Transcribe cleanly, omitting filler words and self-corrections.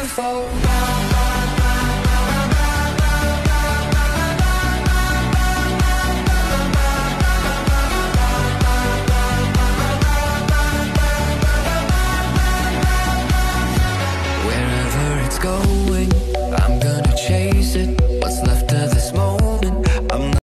beautiful. Wherever it's going, I'm gonna chase it.